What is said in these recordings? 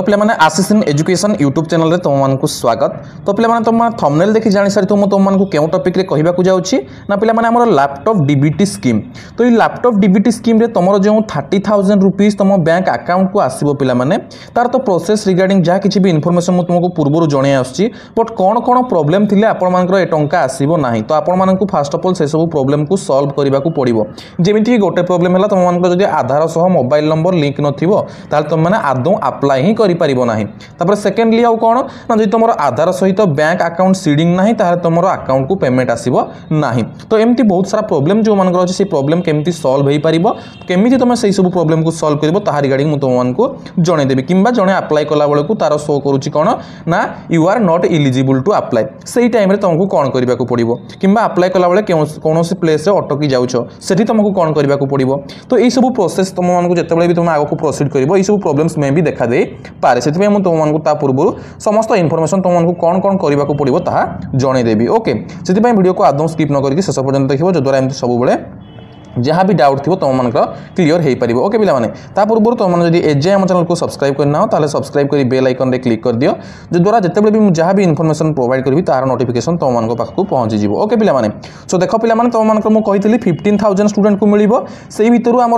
पे मैंने Ashish in education YouTube channel रे तुमको स्वागत। तो पे मैंने तुम थंबनेल देखि जानि सारी तुमको केउ टॉपिक रे कहबाकू जाउछि ना पे मैंने हमर लैपटॉप डीबीटी स्कीम। तो ये लैपटॉप डीबीटी स्कीम रे तुमरो जो 30,000 रुपीस तुम बैंक अकाउंट को आसीबो पिला माने तार तो प्रोसेस रिगार्डिंग जहाँ किछि भी इन्फॉर्मेशन मु तुमको पूर्व जणे आछि बट कोन कोन प्रॉब्लम थिले आपण मानकर ए टंका आसीबो नाही। तो आपण मानकू फर्स्ट ऑफ ऑल से सब प्रॉब्लम को सॉल्व करबाकू पड़िबो। जेमिति गोटे प्रॉब्लम हला तुम मानकर जदी आधार सह मोबाइल नंबर लिंक नथिबो ताल तुम माने आदौ अप्लाई ही करि परिबो नाही। तापर सेकेंडली आउ कोन ना जदी तुमरो आधार सहित बैंक अकाउंट सीडिंग नाही ताले तुमरो अकाउंट को पेमेंट आसीबो नाही। तो एमती बहुत सारा प्रॉब्लम जो मानकर अछि से प्रॉब्लम केमती सॉल्व हेई परिबो केमिति तुम सेही सब प्रॉब्लम को सॉल्व करबो ताहा रिगार्डिंग मु तुम मानकू जणे देबी किंबा जणे अप्लाई कला बेले को तार शो करूची कोन ना you are not eligible to apply. सेही टाइम रे तुमको कोन करबाकू पड़िबो किंबा अप्लाई कला बेले कोनोसी प्लेस रे अटकी जाउछो सेठी तुमको कोन करबाकू पड़िबो। तो एई सब प्रोसेस तुम मानकू जतेबेले भी तुम आगो को प्रोसीड करबो एई सब प्रॉब्लम्स में भी देखा दे पारे। सेति मैं तुमको ता पूर्व समस्त इनफॉरमेशन तुमको कौन कौन करने को पड़ो ता जणे देबी। ओके से वीडियो को आदम स्किप न करके शेष पर्यंत देखिबो जो द्वारा एमती सब बेले जहाँ भी डाउट थी तुम मानक क्लीयर हो पार। ओके पे ता पूर्व तुम मैंने जब एजे आम चैनल को सब्सक्राइब करना हो ताले सब्सक्राइब कर बेल आइकन रे क्लिक कर दियो जो द्वारा जितेबाला भी जहाँ भी इनफॉरमेशन प्रोवाइड करी तार नोटिफिकेशन तुम मान पाखक पहुँची जी। ओके पे सो देख पे तुम मानक मुझे 15,000 स्टूडेंट को मिल से भितर आम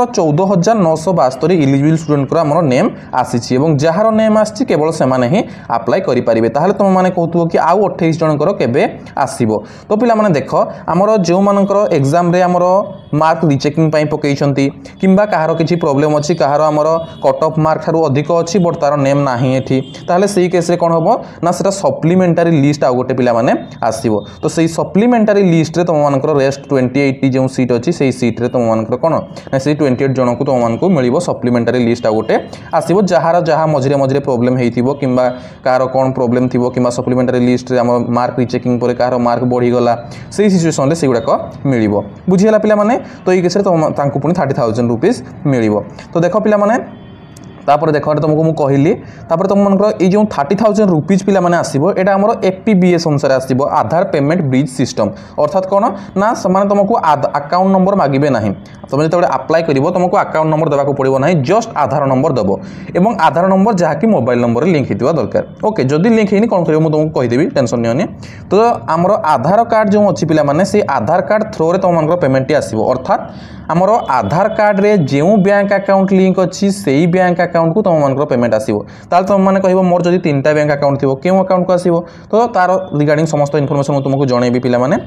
14,972 इलिजिबल स्टूडेंट आम नेम आसी जार नेम आसी केवल से ही अप्लाई करेंगे। ताहले तुम मैंने कहतु कि आउ 28 जनकर केबे आसीबो। तो पे देख आमर जो मानकर एग्जाम रे आमर मार्क रिचेकिंग पकई किंबा कहार किसी प्रॉब्लम अच्छी कहार आमर कट ऑफ मार्क ठारू अधिक अच्छी बट तार नेम ना एठी ताहले सेही केस रे कोन हबो ना सेटा सप्लीमेंटारी लिस्ट आ गोटे पिला माने आसीबो। तो सेही सप्लीमेंटारी लिस्ट रे तुम मानकर रेस्ट 2080 जो सीट अच्छी सेही सीट रे तुम मानकर कोन ना सेही 28 जन को तुम मानको मिलिबो सप्लीमेंटारी लिस्ट आ गोटे आसीबो जहार जहा मझिरे मझिरे प्रॉब्लम हेइथिबो किंबा कहार कोन प्रॉब्लम थिबो किंबा सप्लीमेंटारी लिस्ट रे आम मार्क रिचेकिंग पर कहार मार्क बढ़ी गला सेही सिचुएशन रे सेगुडा मिलिबो। बुझियला पिला माने तो ये केस तुमको पुणी 30,000 रुपीस मिल। तो देख पिला माने तापर देख तुमको मुझे कहली तापर तुम मानकर ये जो 30,000 रुपीज पिला माने आसीबो एटा हमर एपीबीएस अनुसार आसीबो आधार पेमेंट ब्रिज सिस्टम। अर्थात कौन ना से तुमको अकाउंट नंबर मागिबे नाही। तुम जो अप्लाई करिवो तुमको अकाउंट नंबर देवाक पड़िबो नाही जस्ट आधार नंबर देबो एवं आधार नंबर जहाँकि मोबाइल नंबर लिंक होता दरकार। ओके जदि लिंक होनी कौन करिवो तुमको कहीदेवी टेंशन नियनि। तो आमर आधार कार्ड जो अच्छी पिला माने से आधार कार्ड थ्रो रे तुम मानकर पेमेंट आसीबो। अर्थात आमर आधार कार्ड रे जो बैंक अकाउंट लिंक अच्छी से ही बैंक अकाउंट को तुम मानकर पेमेंट आसीबो। ताल तुम माने कहबो मोर जदि 3टा बैंक अकाउंट थिबो केउ अकाउंट को आसीबो। तो तार रिगार्डिंग समस्त इनफॉरमेशन तुमको जणेबी पिला माने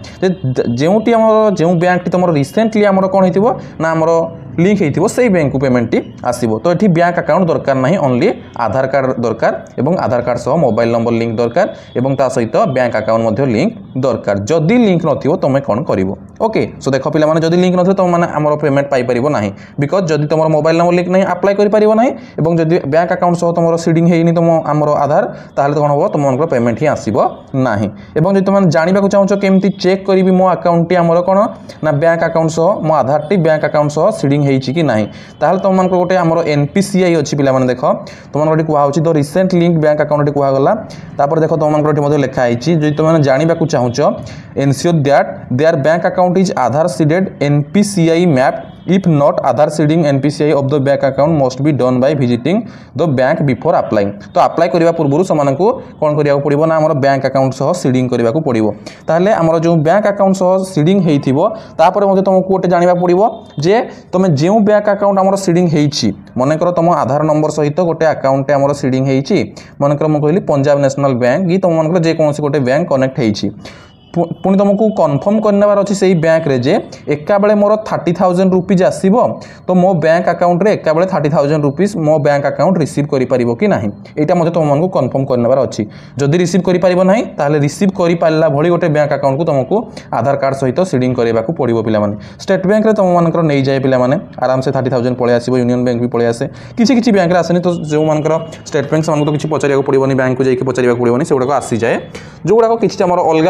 जेउटी हमर जेउ बैंक टी तुमर रिसेंटली हमर कोन हेतिबो ना हमर लिंक हेतिबो सेही बैंक को पेमेंट टी आसीबो। तो एठी बैंक अकाउंट दरकार नाही ओनली आधार कार्ड दरकार एवं आधार कार्ड सह मोबाइल नंबर लिंक दरकार एवं ता सहित बैंक अकाउंट मध्ये लिंक दरकार। जदि लिंक नथिबो तुमे कोन करिवो। ओके सो देखो पिला माने जदि लिंक नथिबो तुम माने हमर पेमेंट पाई परिबो नाही बिकॉज जदि तुमर मोबाइल नंबर लिंक नाही अप्लाई करि परिबो नाही एवं जदि बैंक अकाउंट सह तुमर सीडिंग हेइनी तुम हमर आधार ताहले तो कोन होबो तुमर पेमेंट ही आसीबो नाही। एवं जदि तुम जानिबा को चाहछो केमती चेक करिवि मो अकाउंट टी हमर कोन ना बैंक अकाउंट सह मो आधार टी बैंक अकाउंट सह सीडिंग हेइची कि नाही ताहले तुम मानको गोटे हमर एनपीसीआई अछि पिला माने देखो तुम मानको कुहा होछि the recent link bank account टी कुहा गला। तापर देखो तुम मानको मध्ये लिखा आइछि जदि तुम माने जानिबा को चाहछो ensure that their bank account is Aadhaar seeded NPCI map if not Aadhaar seeding NPCI of the bank account must be done by visiting the bank before applying. तो अप्लाई करबा पूर्व समान को कोन करिया पड़िबो ना हमर बैंक अकाउंट सह सीडिंग करबा को पड़िबो। ताहले हमर जो बैंक अकाउंट सह सीडिंग हेइथिबो तापर मध्ये तुमको गोटे जानिबा पड़िबो जे तुमे जेउ बैंक अकाउंट हमर सीडिंग हेइछि मने कर तुम आधार नंबर सहित गोटे अकाउंट हमर सीडिंग हेइछि मने कर म कहली पंजाब नेशनल बैंक कि तुम मन कर जे कोनसी गोटे बैंक कनेक्ट हेइछि पुणी तुमको कन्फर्म करनेबार अच्छी से बैंक रे जे एका बेले मोर 30,000 रुपीज आसीबो तो मो बैंक अकाउंट रे एका बेले 30,000 रुपीज मो बैंक अकाउंट रिसीव करि परिबो कि नाही एटा मते तुमको कन्फर्म करनेबार अच्छी। जदि रिसीव करि परिबो नाही ताहले रिसीव करि पाला भली गोटे बैंक अकाउंट को तुमको आधार कार्ड सहित सीडिंग करबा को पड़िबो पिला माने। स्टेट बैंक रे तुम मानकर नै जाय पिला माने आराम से 30,000 पळे आसीबो यूनियन बैंक भी पळे आसे किछि बैंक रे आसेनी। तो जो मानकर स्टेट बैंक से मानको किछि पचारिया को पड़िबोनी बैंक को जाई के पचारिया को पड़िबोनी सेगुडा को आसी जाय जोगुडा को किछि हमर अलगा अलगा बैंक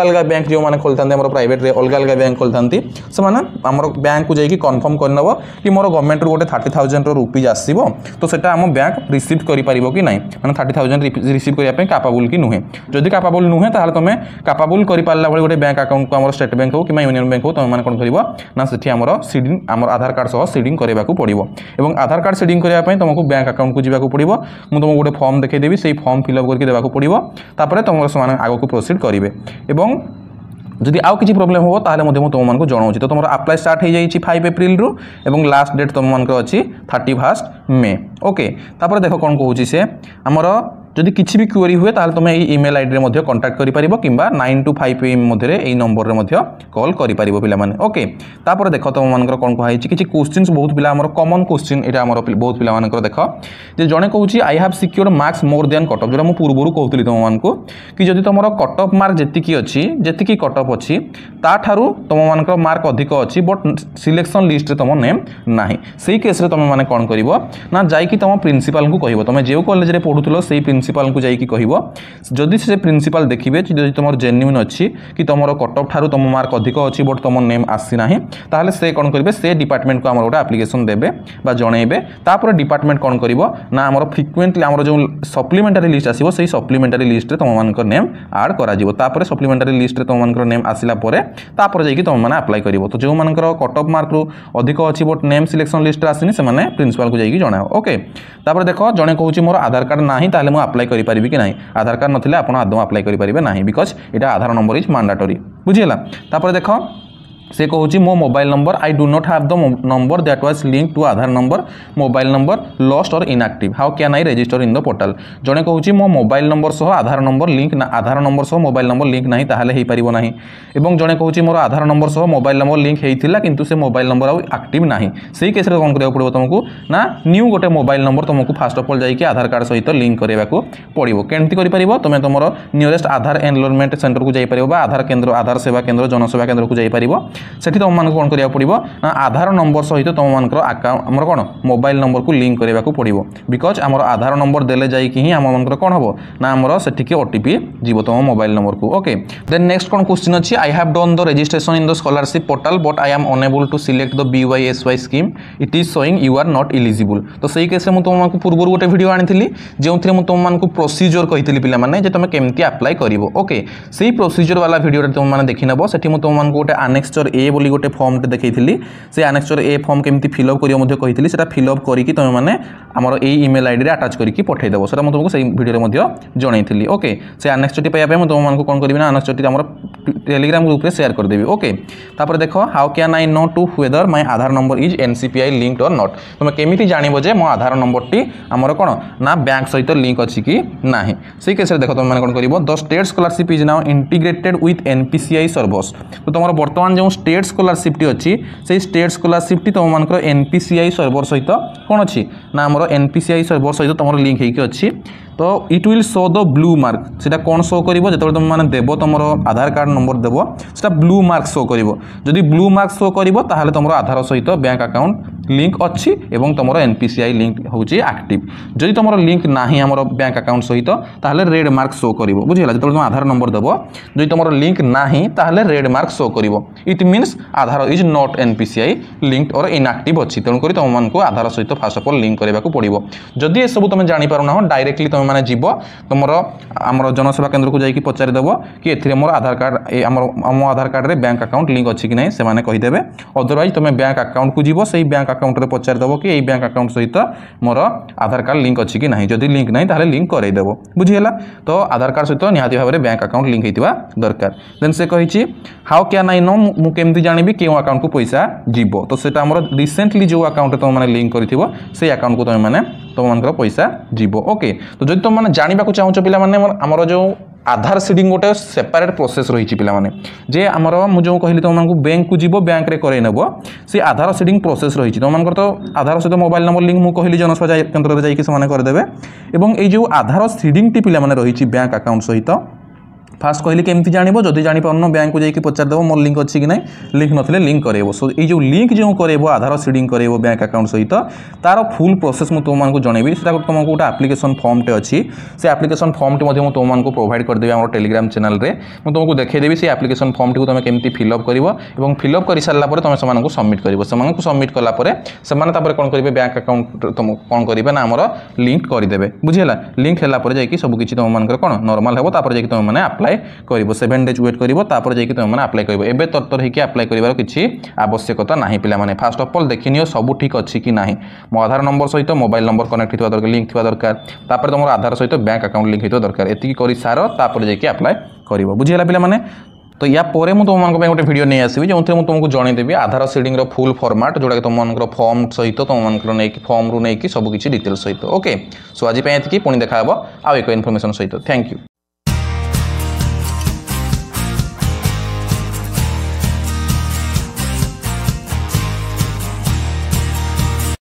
जो मैंने खोलता प्राइवेट अलग अलग बैंक खोलता से आम बैंक को जाकि कन्फर्म करनब कि मोर गवर्नमेंट गोटे 30,000 रुपीज आसो तो सेटा आम बैंक रिसीव कर कि ना मैंने 30,000 रिसीव करने कापाबुल कि नुहे जदि कापाबुल नुहे ताहले तुम कापाबुल कर पारा भाई गोटे बैंक अकाउंट को आम स्टेट बैंक हो कि यूनियन बैंक हो तुम मैंने कौन कर ना से आम सीडिंग आम आधार कार्ड सह सीडिंग करने को पड़ो और आधार कार्ड सीडिंग करने तुमको बैंक अकाउंट को जावाक पड़ो मुझे तुमको गोटे फॉर्म देखदेवी से फॉर्म फिलअप करके देवाक पड़ो तापर तुम आग को प्रोसीड करेंगे एवं जदि आउ किसी प्रोब्लेम हो ताहले तुमको जनाऊँ तो तुम अप्लाई स्टार्ट हो जाए 5 एप्रिल रु एवं लास्ट डेट तुम अच्छी 31 मे ओके तापर देख कौन कहूँ से आमर जदि किसी भी क्वेरी हुए ताहले तुम ये ईमेल आईडी रे मध्य कांटेक्ट करि परिबो किंबा 9 to 5 PM मध्य ए नंबर रे मध्य कॉल करि परिबो पिला माने ओके तापर देखो तुम मानकर कोन कहै छि किछि क्वेश्चंस बहुत पिला हमर कॉमन क्वेश्चन एटा हमर बहुत पिला मानकर देखो जे जने कहू छि I have secured marks more than cut off जोरा मु पूर्वरु कहउतली तुम मानको कि जदि तुमरो कट ऑफ मार्क जेतिकी अछि जेतिकी कट ऑफ अछि ता थारु तुम मानकर मार्क अधिक अछि बट सिलेक्शन लिस्ट रे तुम नेम नाही सेही केस रे तुम माने कोन करिवो ना जाई कि तुम प्रिंसिपल को कहिवो तुम जेउ कॉलेज रे पढुतलो सेही प्रिंसिपल को जाइकी कहबो जदि से प्रिंसिपल देखिबे जदि तुम जेन्युइन अच्छी कि तुम कट ऑफ ठारू तुम मार्क अधिक अच्छी बट तुम नेम आसी ना ताहले से कौन करेंगे से डिपार्टमेंट को आम गोटे एप्लिकेशन देवे बा जनइबे तापर डिपार्टमेंट कौन कर ना आम फ्रिक्वेंटली आम जो सप्लीमेंटारी लिस्ट आसो से सप्लीमेंटारी लिस्ट तुम मान नेम आड कर सप्लीमेंटारी लिस्ट तुम मान नेम आसला तापर जाइए तुम मैंने अप्लाई कर तो जो मान कट ऑफ मार्क रु अधिक अच्छी बट नेम सिलेक्शन लिस्ट आसनी से प्रिंसिपल को जाइए जनाओ ओके तापर देख जड़े कहूँ मोर आधार कार्ड ना ताहले मु अप्लाई करि पारिबि कि नाही आधार कार्ड नथिले आपण आदौ अप्लाई करि पारिबे नाही बिकॉज एटा आधार नंबर इज मैंडेटरी बुझिला तापर देखो से कहूँ मो mobile number I do not have the number that was link to Aadhaar number mobile number lost और inactive how can I register in the portal जड़े कहूँ मो मोबाइल नंबर सह आधार नंबर लिंक ना आधार नंबर सह मोबाइल नंबर लिंक नहीं ताहले हेई परिबो नाही एवं जड़े कहूँ मोर आधार नंबर सह मोबाइल नंबर लिंक हेइथिला किंतु से मोबाइल नंबर आउ एक्टिव नाही सेही केस रे कोन करिया पड़िबो तुमको ना न्यू गोटे मोबाइल नंबर तुमको फास्ट ऑफ ऑल जाई कि आधार कार्ड सहित लिंक करबा को पड़िबो केमति करि परिबो तुमे तुमर नियरेस्ट आधार एनरोलमेंट सेंटर को जाई परिबो बा आधार केंद्र आधार सेवा केंद्र जनसेवा केंद्र को जाई परिबो सेठी तुम कौन करिया पड़िबो ना आधार नंबर सहित तुम मानकर अकाउंट हमर कोन मोबाइल नंबर को लिंक करबा को पड़िबो बिकॉज हमर आधार नंबर देले जाई कि ही हम मानकर कोन हबो ना हमर सेठी के ओटीपी जीवो तुम मोबाइल नंबर को ओके देन नेक्स्ट कोन क्वेश्चन अछि I have done the registration in the scholarship portal but I am unable to select the BYSY scheme it is showing you are not eligible तो सही case मु तुम मानकु पूर्व गोटे video आनिथिली जेउथरे मु तुम मानकु प्रोसीजर कहिथिली पिला माने जे तुम केमति अप्लाई करिवो ओके सेही प्रोसीजर वाला वीडियो तुम माने देखि नबो सेठी मु तुम मानकु गोटे एनेक्सचर ए बोली गोटे फॉर्म देखी से एनेक्सचर ए फॉर्म केमती फिलअप करियो कही से फिलअप करके तुम मैंने आमर ए ईमेल आईडी रे अटैच करके पठेदेव से तुमको से वीडियो जनई ओके से एनेक्सचर पाइबा तुमको कौन करी ना एनेक्सचर आम टेलीग्राम ग्रुप रे शेयर करदेवी ओके तापर देख how can I know to whether my Aadhaar number is NCPI linked और नॉट तुम केमी जानव जे मो आधार नंबर टी आमर कौन ना बैंक सहित लिंक अच्छी कि ना से केस देख तुम मैंने कौन कर the state scholarship is now integrated with NPCI servers तो तुम बर्तमान जो स्टेट स्कॉलरशिप टी अच्छी से स्टेट स्कॉलरशिप टी तुम मानकर NPCI सर्वर सहित कौन अच्छी ना आमर NPCI सर्वर सहित तुम लिंक होगी अच्छी तो it will show the blue mark से कौन शो कर जो तुम मैंने देव तुम आधार कार्ड नंबर देव से ब्लू मार्क शो कर जदि ब्लू मार्क शो कर तुम आधार सहित बैंक अकाउंट लिंक अच्छी एवं तुम NPCI लिंक हूँ एक्टिव जदि तुम लिंक ना आम बैंक अकाउंट सहित ताहले रेड मार्क शो कर बुझीगला जो तुम आधार नंबर देव जदि तुम लिंक ना ताहले रेड मार्क शो कर it means Aadhaar is not NPCI linked और इनएक्टिव अच्छी तेणुक तुमको आधार सहित फास्ट ऑफ ऑल लिंक करने को पड़ो जदि सब तुम जापार डायरेक्टली तुम मैंने जीव तुम आमर जनसेवा केंद्र को जाकि पचारिदेव कि ए मोर आधार कार्ड आम आधार कार्ड रे बैंक अकाउंट लिंक अच्छी कि नहीं से कहीदेवे अदरवाइज तुम बैंक अकाउंट को जीव से बैंक अकाउंट रे पचारिदेव कि यही बैंक अकाउंट सहित मोर आधार कार्ड लिंक अच्छी कि नहीं जदि लिंक नहीं ताहले लिंक करदेव बुझीगला तो आधार कार्ड सहित निहाती भाव में बैंक अकाउंट लिंक होता दरकार देन से कही हाउ कैन आई नो मु केमती जानिबी केउ अकाउंट को पैसा जीव तो सेटा हमर रिसेंटली जो अकाउंट तुम मैंने लिंक करथिबो से अकाउंट को तुम मैंने तुम मानकर पैसा जीव ओके तो जदि तुम मैंने जानिबा को चाहूछ पिला माने हमर जो आधार सीडिंग गोटे सेपरेट प्रोसेस रही पिला माने जे आमर मु जो कहली तुमको बैंक को जीव बैंक रे करे नेबो से आधार सीडिंग प्रोसेस रही तुमको तो आधार सहित मोबाइल नंबर लिंक मु कहली जनसेवा केंद्र रे जाइके से माने कर देबे एवं ए जो आधार सीडिंग टी पिला माने रही बैंक अकाउंट सहित फास्ट कहली केमती जानिबो जदि जानि पारनो बैंक को जाइए पचार देबो मोर लिंक अच्छी कि नहीं लिंक नथिले लिंक करेबो सो ये जो लिंक जो करेबो आधार सीडिंग करेबो बैंक अकाउंट सहित तार फुल प्रोसेस मु तुमको जनइबी सेटा तुमको गोटे एप्लिकेशन फॉर्म टे अच्छी से एप्लिकेशन फॉर्म टे मु तुमको प्रोवाइड कर देबी हमर टेलीग्राम चैनल रे मु तुमको देखै देबी से एप्लिकेशन फॉर्म टी को तुम केमती फिलअप करिवो एवं फिलअप कर सारा पर तुम से सबमिट करिवो से सबमिट कला पर से कौन करेंगे बैंक अकाउंट तुम कौन करेंगे ना आमर लिंक करदे बुझीला लिंक है जाकि सबकि तुम मान कौन नॉर्मल हे तापर जाकि तुम मैंने अप्लाई कर 7 डेज वेट कर तापर जाकि तुम मैंने अप्लाई कर एबे तरतर होकर अप्लाई कर किसी आवश्यकता ना पे फास्ट ऑफ ऑल देखनी सब ठीक अच्छी कि ना मो आधार नंबर सहित मोबाइल नंबर कनेक्ट होगा दरकार लिंक थोड़ा दरकार तापर तुम आधार सहित बैंक अकाउंट लिंक होता दरकार एति कर सार तापर जाकि अप्लाई कर बुझीला पे तो या पोरे मु तुम गोटे वीडियो नहीं आसबि जो तुमको जनईदेवी आधार सीडिंग फुल फॉर्मेट जोटा तुम फॉर्म सहित तुम फॉर्म रू नहीं सबकि डिटेल्स सहित ओके सो आज पुणी देखा आउ एक इनफॉरमेशन सहित थैंक यू।